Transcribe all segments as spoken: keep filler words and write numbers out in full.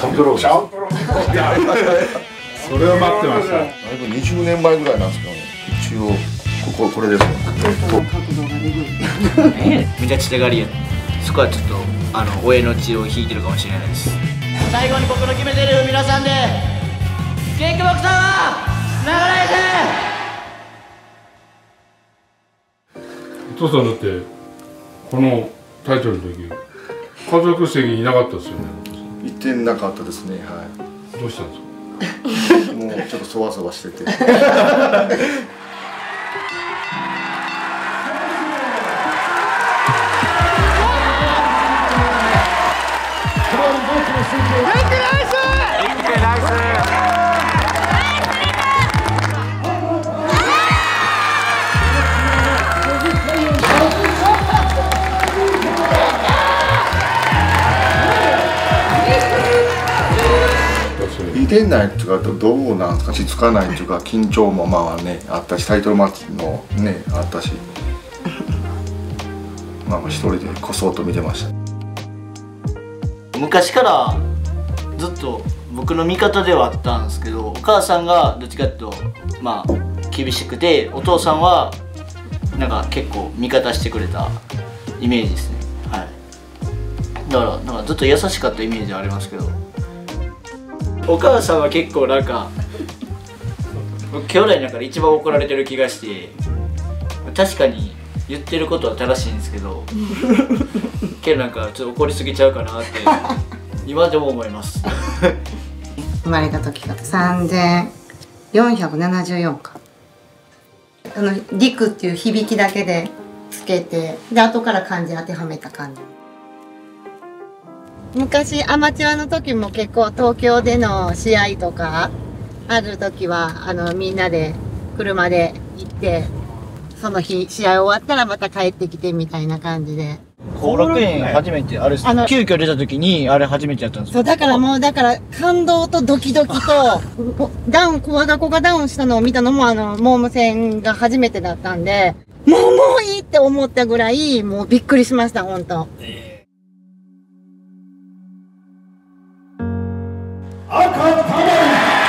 チャンプロー。チャンプロー。それは待ってました。だいぶにじゅうねんまえぐらいなんですけどね。一応こここれですね。角度がええ、めちゃちたがりや。そこはちょっとあの親の血を引いてるかもしれないです。最後に僕の決めてる皆さんでケーキボックさんは流れて。 お父さんだってこのタイトルの時家族席にいなかったですよね。 いてなかったですね。はい。 どうしたんですか。 もうちょっとそわそわしてて。似てないっていうかどうなんですか、落ち着かないっていうか緊張もまあねあったし、タイトルマッチのねあったしまあ一人でこそっと見てました。 昔からずっと僕の味方ではあったんですけど、お母さんがどっちかっていうとまあ厳しくて、お父さんはなんか結構味方してくれたイメージですね。はい。だからなんかずっと優しかったイメージはありますけど、お母さんは結構なんか兄弟の中で一番怒られてる気がして、確かに言ってることは正しいんですけどけどなんかちょっと怒りすぎちゃうかなって今でも思います生まれた時がさんぜんよんひゃくななじゅうよんか、あの「陸」っていう響きだけでつけて、で後から漢字当てはめた感じ。昔アマチュアの時も結構東京での試合とかある時はあのみんなで車で行って、その日試合終わったらまた帰ってきてみたいな感じで。 後楽園初めてあれあの急遽出た時にあれ初めてやったんですよ。 そうだからもうだから感動とドキドキとダウン我が子がダウンしたのを見たのもあのモーム戦が初めてだったんで、もうもういいって思ったぐらいもうびっくりしました本当。 赤玉井、ジャッジトーナメン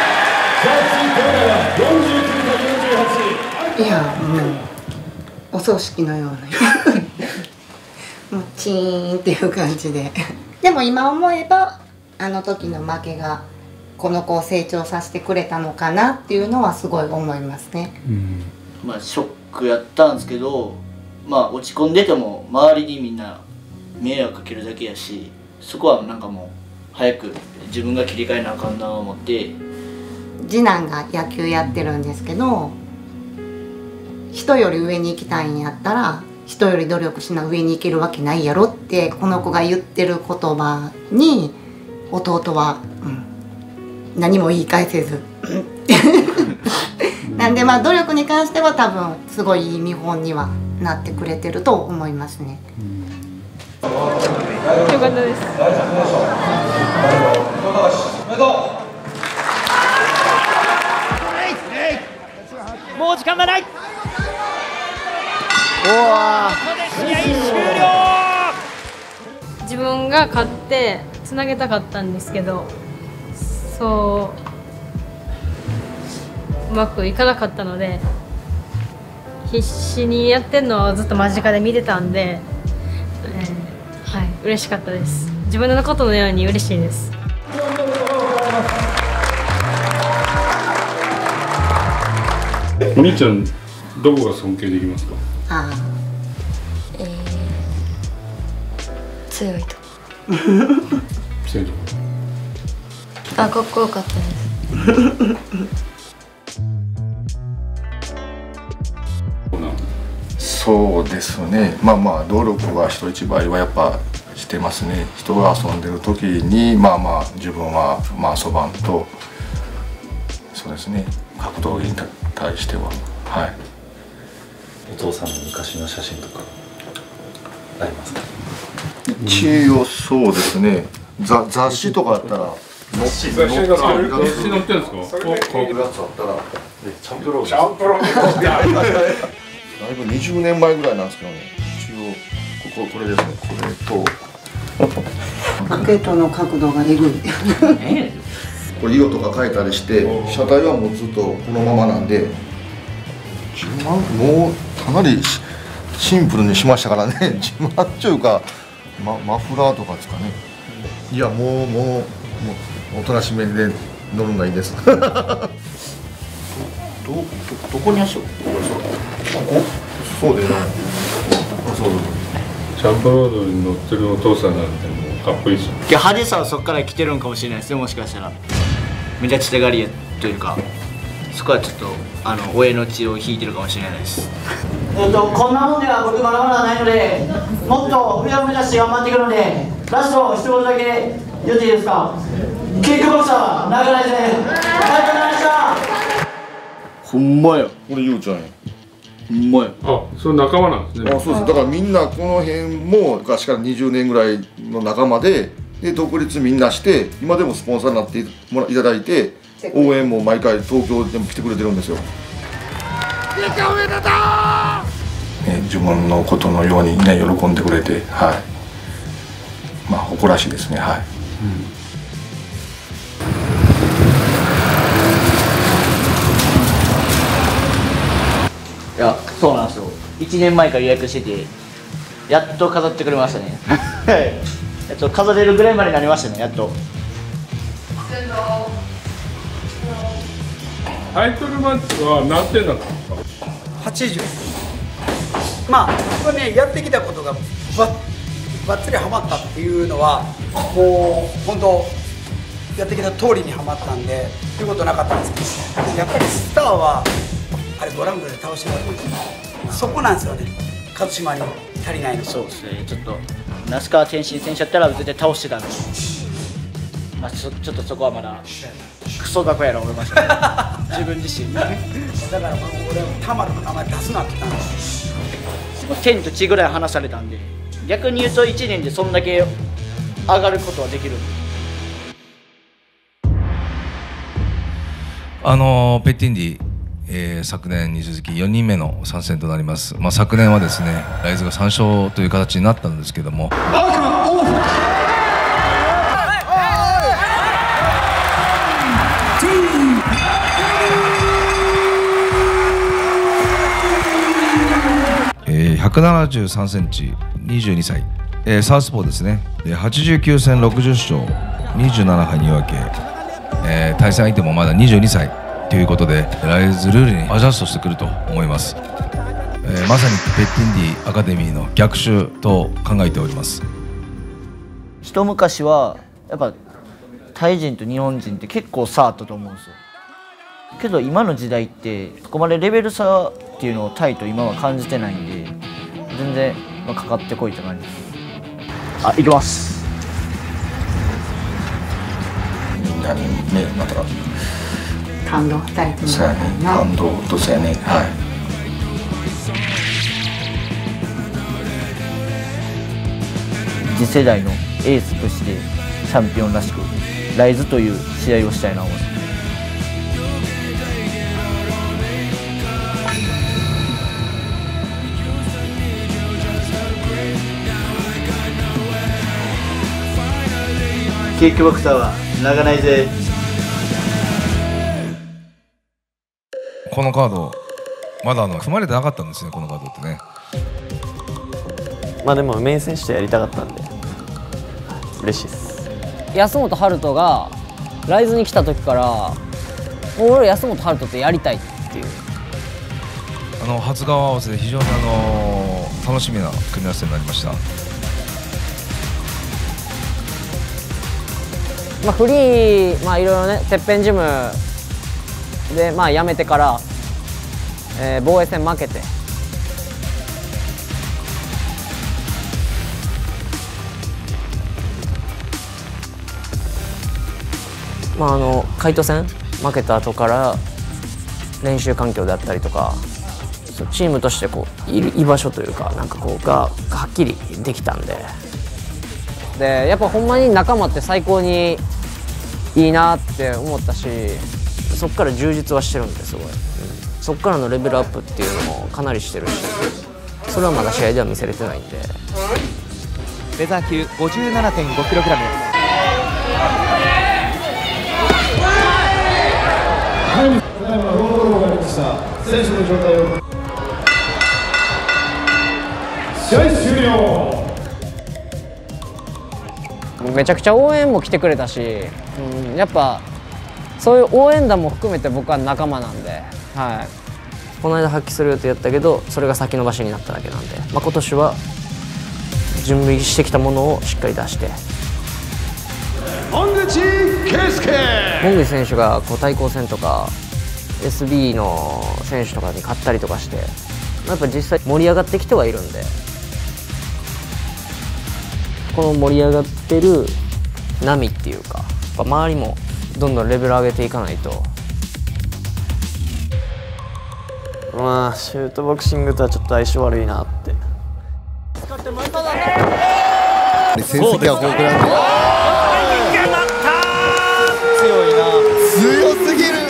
トよんじゅうきゅうたいよんじゅうはち。 いやもうお葬式のようなもうチーンっていう感じででも今思えばあの時の負けがこの子を成長させてくれたのかなっていうのはすごい思いますね。 うん、 まあショックやったんですけど、まあ落ち込んでても周りにみんな迷惑かけるだけやし、そこはなんかもう早く自分が切り替えなあかんなと思って。 次男が野球やってるんですけど、人より上に行きたいんやったら人より努力しな上に行けるわけないやろってこの子が言ってる言葉に弟は、うん、何も言い返せずなんでまあ努力に関しては多分すごいいい見本にはなってくれてると思いますね。 よかったです。 もう時間がない。おわ。ここで試合終了。 自分が勝ってつなげたかったんですけど、そううまくいかなかったので、必死にやってるのをずっと間近で見てたんで、えー、はい嬉しかったです。自分のことのように嬉しいです。 お兄ちゃんどこが尊敬できますか。 ああ、えー、強いと強いとこあ、かっこよかったですそうですね、まあまあ努力は人一倍はやっぱしてますね。人が遊んでる時にまあまあ自分はまあそばんと、そうですね、格闘技に対してははい。 お父さんの昔の写真とかありますか。 一応そうですね、ざ雑誌とかあったら雑誌が載ってるんですか。 それでこういうやつあったらチャンプローチャンプローだいぶにじゅうねんまえぐらいなんですけどね、一応こここれですね、これとポケットの角度がえぐいこれ色とか変えたりして車体はもうずっとこのままなんで自慢もうかなりシンプルにしましたからね自慢っていうか、ま、マフラーとかですかね。いやもうもうもうおとなしめで乗るのがいいですど, ど, どこに足を？ここそうでね。そうそうジャンプロードに乗ってるお父さんなんてもうかっこいいですよ。 派手さはそこから来てるんかもしれないですね、もしかしたら。目立ちたがりというか、そこはちょっとあの親の血を引いてるかもしれないです。えっとこんなもんでは僕まだまだないので、もっと上を目指して頑張っていくので、ラスト一言だけ言っていいですか。キックボクサー長いですね。ありがとうございました。ほんまや。 これゆうちゃんや。 ほんまや。 あ、それ仲間なんですね。 あ、そうです。だからみんなこの辺も昔からにじゅうねんぐらいの仲間で、で独立みんなして今でもスポンサーになってもらいただいて応援も毎回東京でも来てくれてるんですよ。ね、自分のことのようにね喜んでくれて、はい。まあ誇らしいですね、はい。 うん、いや、そうなんですよ。いちねんまえから予約してて、やっと飾ってくれましたね。やっと飾れるぐらいまでになりましたね、やっと。 タイトルマッチは何点だったんですか？ はちじゅう。まあこれねやってきたことがばばっつりハマったっていうのはもう本当やってきた通りにはまったんでということなかったんですけど、やっぱりスターはあれごラウンドで倒してもらいました。そこなんですよね、勝島に足りないの。 そうですね、ちょっと那須川天心選手だったら絶対倒してたんですけど、まあ、ちょ, ちょっとそこはまだクソだこやら思いました、ね、自分自身だから俺は田丸の名前出すなって言ったんです。 天と地ぐらい離されたんで、逆に言うといちねんでそんだけ上がることはできるんで。 あのペッティンディ、えー、昨年に続きよにんめの参戦となります。まあ、昨年はですねライズがさん勝という形になったんですけども、えー、ひゃくななじゅうさんセンチ、にじゅうにさい、えー、サウスポーですね。ではちじゅうきゅう戦ろくじゅっ勝、にじゅうなな敗に分け、えー、対戦相手もまだにじゅうにさいということでライズルールにアジャストしてくると思います。えー、まさにペッティンディアカデミーの逆襲と考えております。 一昔はやっぱタイ人と日本人って結構差あったと思うんですよ。けど今の時代ってそこまでレベル差っていうのをタイと今は感じてないんで、全然、まあ、かかってこいって感じです。あ、行きます。 みんなにねまた感動したいと思そうやね、感動とそうやね、はい。 次世代のエースとしてチャンピオンらしくライズという試合をしたいなと思います。キックボクサーは長ないぜ。 このカードまだあの組まれてなかったんですね、このカードってね。 まあでもメイン選手とやりたかったんで嬉しいです。 安本春人がライズに来た時からもう俺安本春人とやりたいっていうあの初顔合わせで非常にあの楽しみな組み合わせになりました。 まあ、フリー、まあ、いろいろね、てっぺんジムで、まあ、辞めてから、えー、防衛戦負けて、まあ、あの海斗戦負けた後から練習環境であったりとか、チームとしてこう居場所というか、なんかこうがはっきりできたんで。でやっぱほんまに仲間って最高にいいなって思ったし、そっから充実はしてるんですごい、うん、そっからのレベルアップっていうのもかなりしてるし、それはまだ試合では見せれてないんで、 フェザー級 ごじゅうななてんごキログラム。 はい、ただいまロードローがありました。選手の状態を試合終了。 めちゃくちゃ応援も来てくれたし、うん、やっぱそういう応援団も含めて僕は仲間なんで、はい、この間発揮する予定やったけどそれが先延ばしになっただけなんで、まあ、今年は準備してきたものをしっかり出して。 門口圭介門口選手がこう対抗戦とか エスビー の選手とかに勝ったりとかして、やっぱ実際盛り上がってきてはいるんで、この盛り上がってる波っていうか、やっぱ周りもどんどんレベル上げていかないと。 まあシュートボクシングとはちょっと相性悪いなって。 戦績は豊富なんで強いな、強すぎる。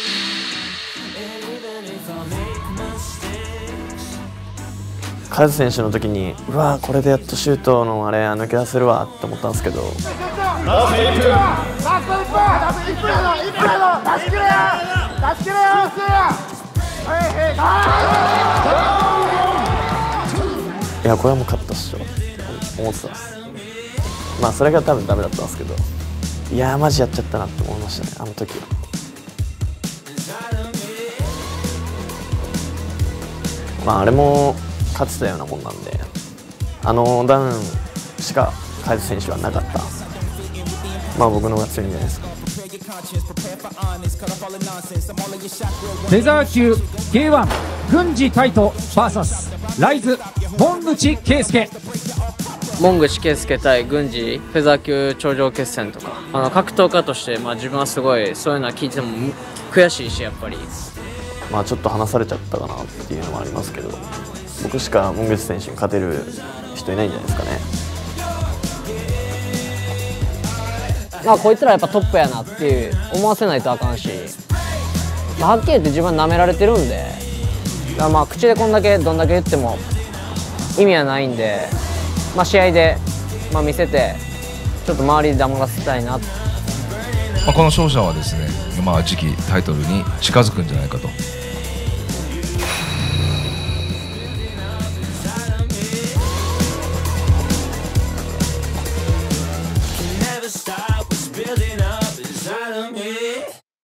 カズ選手の時にうわーこれでやっとシュートのあれ抜け出せるわって思ったんですけど、 ラストいっぷん、ラストいっぷん、ラストいっぷんやぞ、いっぷんやぞ、出し切れよ、出し切れよ、 いやこれはもう勝ったっしょって思ってたんです。まあそれが多分ダメだったんですけど、いやーマジやっちゃったなって思いましたね、あの時は。まああれも勝ってたようなもんなんで、あのダウンしかカイズ選手はなかった。まあ僕の方が強いんじゃないですか。 フェザー級 ケーワン 郡司海斗 ブイエス ライズ門口圭介。 門口圭介対郡司フェザー級頂上決戦とか、あの格闘家として、まあ、自分はすごいそういうのは聞いてても悔しいし、やっぱりまあちょっと離されちゃったかなっていうのもありますけど、僕しか門口選手に勝てる人いないんじゃないですかね。 まあこいつらやっぱトップやなっていう思わせないとあかんし、まあ、はっきり言って自分は舐められてるんで、だからまあ口でこんだけどんだけ言っても意味はないんで、まあ、試合で、まあ、見せてちょっと周りで黙らせたいな。まあこの勝者はですね、まあ、次期タイトルに近づくんじゃないかと